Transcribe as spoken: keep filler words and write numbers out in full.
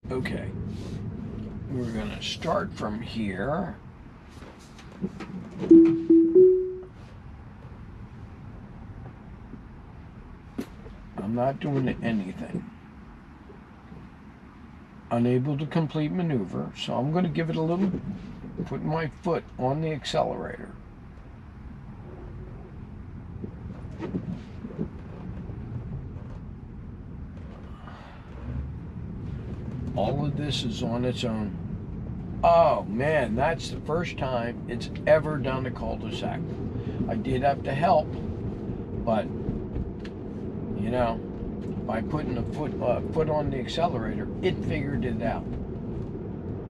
Okay, we're gonna start from here. I'm not doing anything. Unable to complete maneuver, so I'm going to give it a little, putting my foot on the accelerator. All of this is on its own. Oh man, that's the first time it's ever done a cul-de-sac. I did have to help, but you know, by putting a foot uh, foot on the accelerator, it figured it out.